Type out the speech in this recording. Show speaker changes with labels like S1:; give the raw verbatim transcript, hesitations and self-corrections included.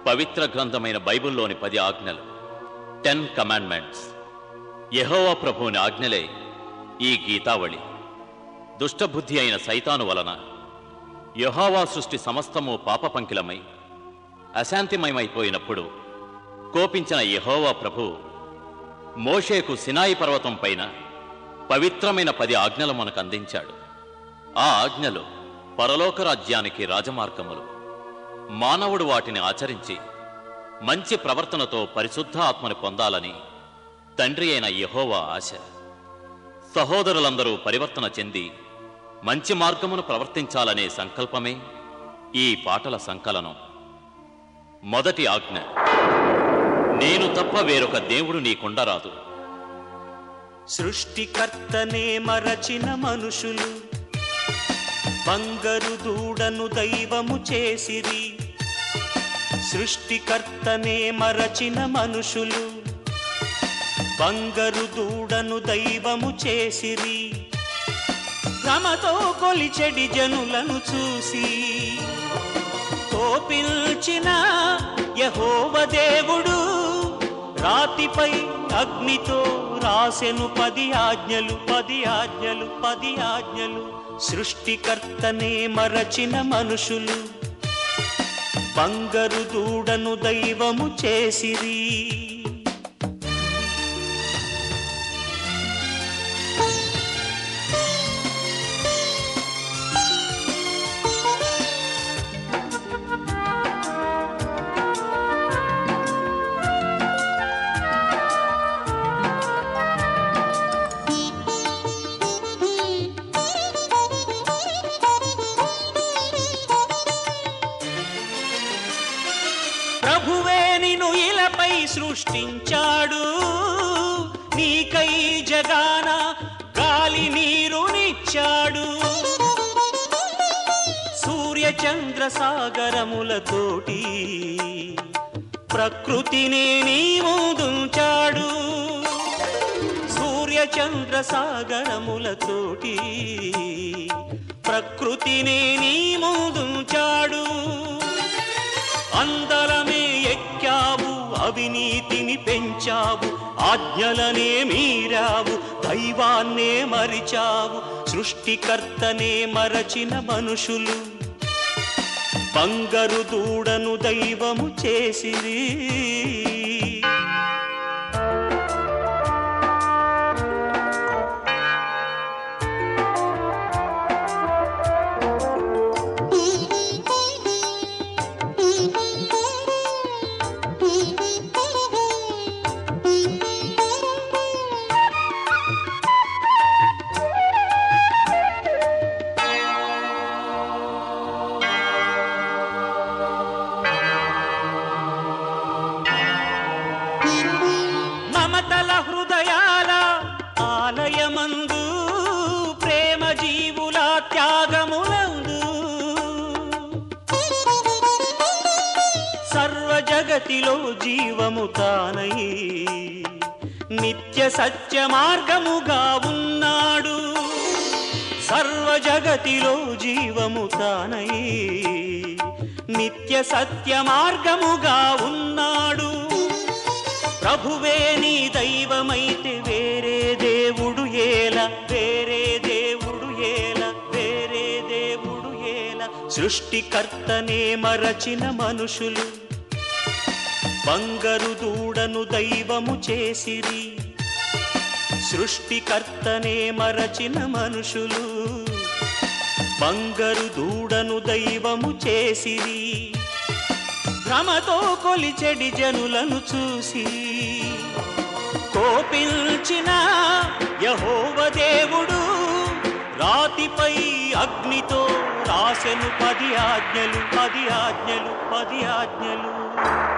S1: పవిత్ర గ్రంథమైన బైబిల్లోని పది ఆజ్ఞలు, టెన్ కమాండ్మెంట్స్. యెహోవా ప్రభువుని ఆజ్ఞలే ఈ గీతావళి. దుష్టబుద్ధి అయిన సైతాను వలన యెహోవా సృష్టి సమస్తము పాపపంకిలమై అశాంతిమయమైపోయినప్పుడు కోపించిన యెహోవా ప్రభు మోషేకు సినాయి పర్వతం పైన పవిత్రమైన పది ఆజ్ఞలు మనకు అందించాడు. ఆ ఆజ్ఞలు పరలోక రాజ్యానికి రాజమార్గములు. మానవుడు వాటిని ఆచరించి మంచి ప్రవర్తనతో పరిశుద్ధ ఆత్మని పొందాలని తండ్రి అయిన యెహోవా ఆశ. సహోదరులందరూ పరివర్తన చెంది మంచి మార్గమును ప్రవర్తించాలనే సంకల్పమే ఈ పాటల సంకలనం. మొదటి ఆజ్ఞ, నేను తప్ప వేరొక దేవుడు నీకుండరాదు.
S2: సృష్టికర్తనే మరచిన మనుషులు బంగారు దూడను దైవము చేసిరి. సృష్టికర్తనే మరచిన మనుషులు బంగారు దూడను దైవము చేసిరి. భ్రమతో కొలిచెడి జనులను చూసి కోపించిన యెహోవా దేవుడు రాతిపై అగ్నితో రాసెను పది ఆజ్ఞలు, పది ఆజ్ఞలు, పది ఆజ్ఞలు. సృష్టికర్తనే మరచిన మనుషులు బంగారు దూడను దైవము చేసిరి. సృష్టించాడు నీకై జగాన గాలి నీరునిచ్చాడు. సూర్య చంద్ర సాగరములతోటి ప్రకృతిని నీ ముందుంచాడు. సూర్య చంద్ర సాగరములతోటి ప్రకృతిని నీ ముందుంచాడు. అందలమే ఎక్కావు, అవినీతిని పెంచావు, ఆజ్ఞలనే మీరావు, దైవాన్నే మరిచావు. సృష్టికర్తనే మరచిన మనుషులు బంగారు దూడను దైవము చేసిరి. జగతిలో జీవము తానై నిత్య సత్య మార్గముగా ఉన్నాడు. సర్వ జగతిలో జీవము తానై నిత్య సత్య మార్గముగా ఉన్నాడు. ప్రభువే నీ దైవమైతే వేరే దేవుడు ఏల, వేరే దేవుడు ఏల, వేరే దేవుడు ఏల. సృష్టికర్తనే మరచిన మనుషులు బంగారు దూడను దైవము చేసిరి. సృష్టికర్తనే మరచిన మనుషులు బంగారు దూడను దైవము చేసిరి. భ్రమతో కొలిచెడి జనులను చూసి కోపించిన యెహోవా దేవుడు రాతిపై అగ్నితో రాసెను పది ఆజ్ఞలు, పది ఆజ్ఞలు, పది ఆజ్ఞలు.